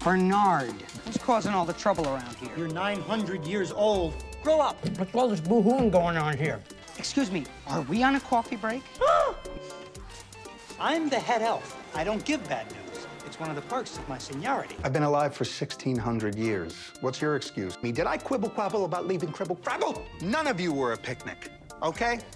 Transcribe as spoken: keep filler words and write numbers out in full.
Bernard. Who's causing all the trouble around here? You're nine hundred years old. Grow up. What's all this boo-hooing going on here? Excuse me, are we on a coffee break? I'm the head elf. I don't give bad news. It's one of the perks of my seniority. I've been alive for sixteen hundred years. What's your excuse? Me? Did I quibble quabble about leaving cribble crabble? None of you were a picnic, okay?